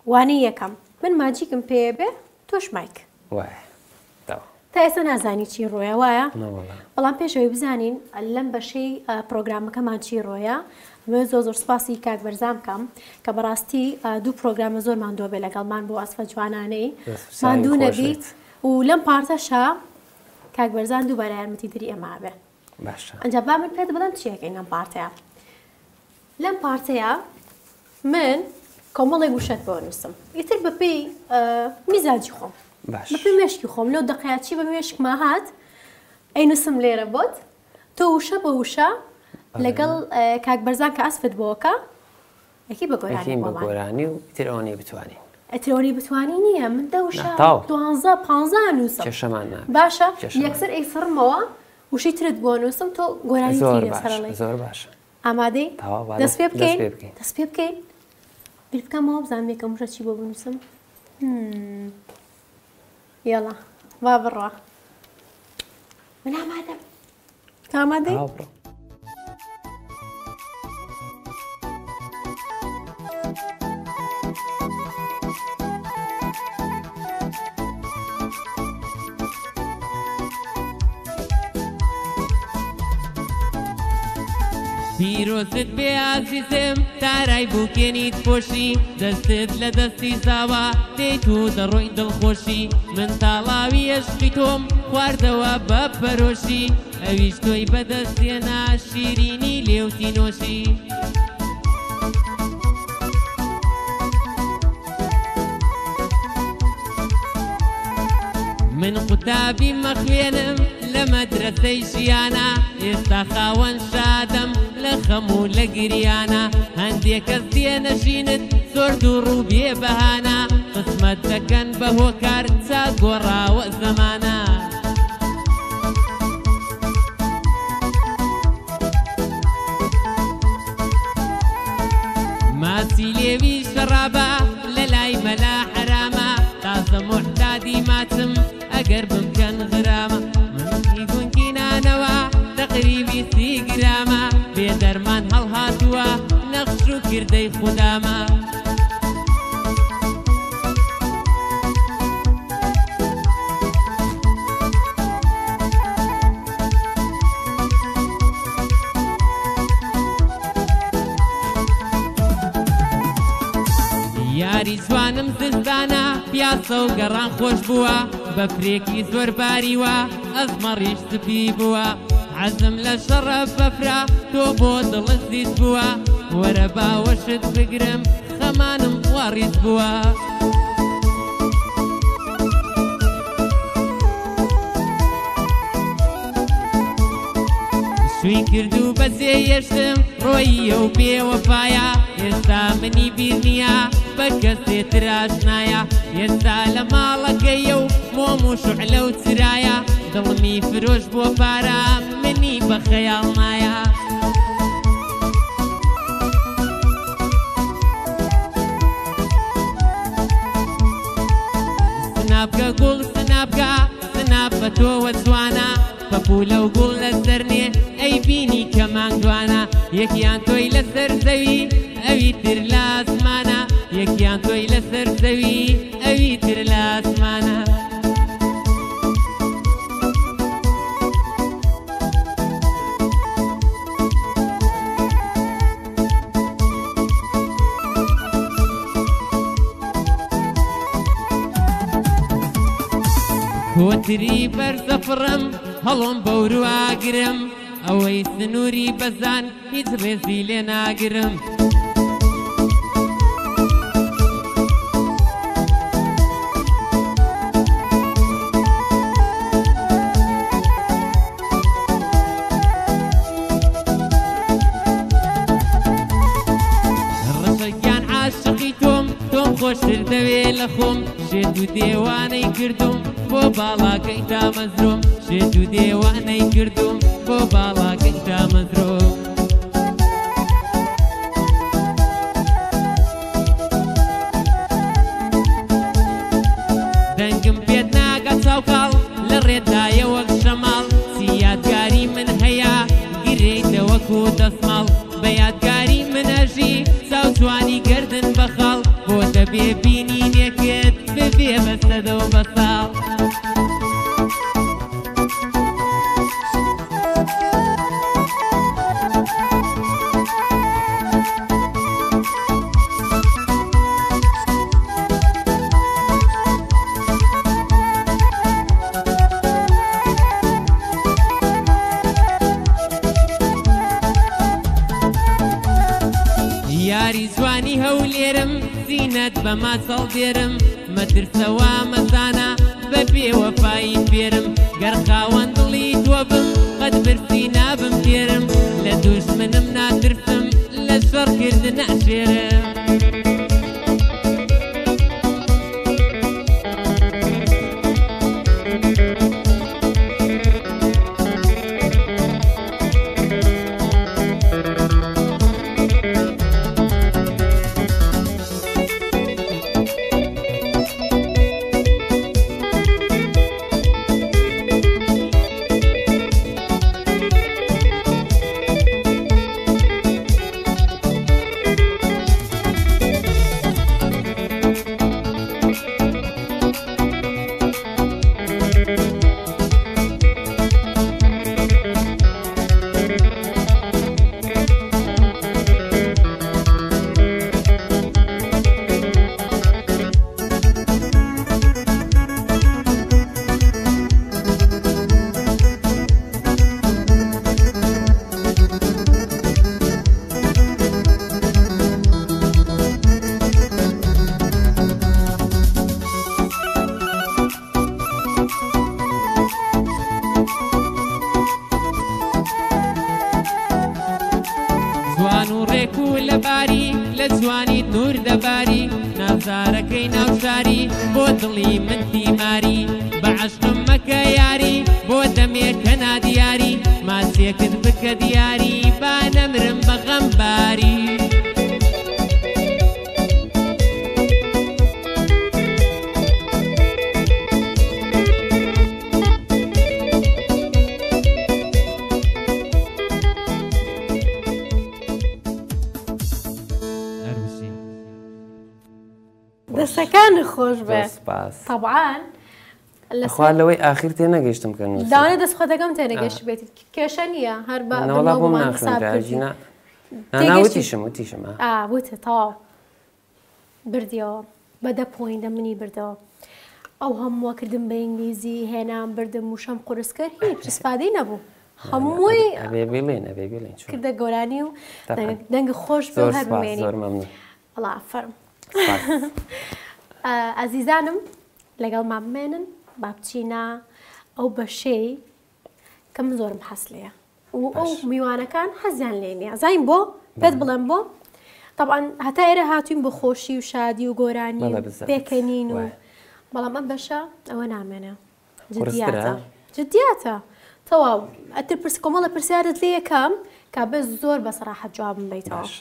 وانەی یەکەم من ماجیکم پێ بێ تۆش مایک تا ئێستا نازانی چی ڕۆیە وایە بەڵام پێشەوەی بزانین لەم بەشەی پرۆگرامەکەمان چی ڕۆیە زۆر سپاسی کاک بەرزام بکەم کە بەڕاستی دوو پرۆگرامە زۆر ماندووە بێ لەگەڵمان بۆ ئەسفە جوانانەی ماندوو نەبیت و لەم پارتەشە کاک بەرزان دووبارە یارمەتی دری ئێمە بێ ئەنجا با من پێت بڵێم چیەکەین لەم پارتەیە لەم پارتەیە من کۆمەڵێک وشەت بۆ نووسم ئیتر بەپێی میزاجی خۆم بەپێی مێشکی خۆم لەو دەقەیەکی بە مێشکما هات ئەینووسم لێرە بۆت تۆ وشە بە وشە لەگەڵ کاک بەرزان کە ئەسفت بۆکە یەکی بە گۆرانی و ئیتر ئەوەی بتوانین ئەترۆنی بتوانی نییە من دەوشە 12 نووسم باشە یەکسەر ئەیسڕمەوە وشەی ترت بۆ نووسم تۆ گۆرانی تیرە زۆر باشە ئامادەی دەست پێ بکەین دەست پێ بکەین بیر بکەمەوە بزانم یەکەم وشە چی بۆ بنووسم یاڵا وا بڕوا من ئامادەم ئامادەی پیرۆست بێ عزیزم تارای بووکێنیت پۆشی دەستت لە دەستی ساوە دێیت و دەڕۆی دڵخۆشی من تاڵاوی عشقی تۆم خواردەوە بە پەرۆشی ئەویش تۆی بەدەستێنا شیرینی لێوتی نۆشی من قوتابی مەخوێنم لە مەدرسەی ژیانە ئێستا خاوەن شادەم لە خەم و لە گریانە هەندێک کەس دێنەژینت زۆر دوو ڕوو بێ بەهانە قسمەت دەکەن بە هۆکار چا گۆڕاوە زەمانە ماسی لێوی شەڕابە لە لای مەلا حرامە تازە محتادی ماتم ئەگەر بمکەن غرامە منی گونکی نانەوە تەقریبی 30 گرامە بێ دەرمان هەڵهاتووە نەخش و کردەی خودامە یاری جوانم زستانە پیاسە و گەڕان خۆش بووە بە فرێکی زۆر باریوە ئەزمەڕیش سپی بووە عەزم لە شەڕە بەفرا تۆ بۆ دڵت زیست بووە وەرە باوەشت بگرم خەمانم واڕیز بووە شووی کرد و بەسێ هێشتم ڕۆیە و بێوەفایە ئێستا منی بیر نییە بە کەسێ تراشنایە ئێستا لە ماڵەکەیە و مۆم و شوعلە و چرایە دڵمی فرۆش بۆ پارە منی بە خەیاڵ نایە سنابکە گوڵ سنابکە سناب بە تۆوە جوانە پەپولە و گوڵ لە سەرنێ ئەی بینی کەمان جوانە یەکیان تۆی لەسەر زەوی ئەوی تر لە ئاسمانە یەکیان تۆی لەسەر زەوی ئەوی تر لە ئاسمانە کۆتری بەرزەفڕم هەڵۆم بەوروواگرم ئەوەی سنووری بەزان هیچ ڕێزی لێ ناگرم ڕەشەکیان عاشقی تۆم خۆشتر دەوێ لە خۆم شێت و دێوانەی کردوم بۆ باڵاکەی تا مەزرۆم شێت و دێوانەی کردوم بۆ باڵاکەی تا مەزرۆم دەنگم پێت ناگە چاوکاڵ لە ڕێدایە وەک شەماڵ چی یادگاری من هەیە گرێیتە وەکو دەسماڵ بە یادگاری منەژی چاو جوانی گردن بەخاڵ بۆ دەبێ بین پێ بەستەدە و بەساڵ یاری جوانی هەولێرم زینەت بە ماسەڵ دێرم مەترسەوە مەزانە بە بێوەفایی فێرم گەر خاوەن دڵی تۆ بم قەت برسی نابم تێرم لە دوژمنم ناترسم لە شەڕکردن نەشێرم لە جوانی نور دەباری نازارەکەی ناوشاری بۆ دڵی من تیماری بە عەشقم مەکە یاری بۆ دەمێکە نادیاری ماسیەکت بکە دیاری با نەمرم بە غەمباری دەستەکان خۆش بێ طبعاً خوا لەوەی ئاخیر تێ نەگەیشتم کە نووسی داوانێ دەستخۆتەکەم تێ نەگەشت بێتی کێشە نییە هەر بە بۆم ناخێنراژینە ناوتیشم وتە تاوا بردیەوە بە 10 پۆینت منی بردەوە ئەو هەمووە کردم بە ئینگلیزی هێنام بردم وشەم قورس کرد هیچ ئیسپادەی نەبوو هەمووی کردە گۆرانی و دەنگ خۆش بۆ هەر بمێنی وەڵا ئەفەرم ئازیزانم لەگەڵمان بمێنن با بچینە ئەو بەشەی کە من زۆرم حەز لێیە و ئەو میوانەکان حەزیان لێ نییە زین بۆ پێت بڵێم بۆ طبعاً هەتا ئێرە هاتوین بە خۆشی و شادی و گۆرانی پێکەنین و بەڵام ئەم بەشە ئەوە نامێنێ جدیاتە تەواو ئەتر کۆمەڵە پرسیارت لێ یەکەم کا بە زۆر بە سەراحەت جوابم بیتەوە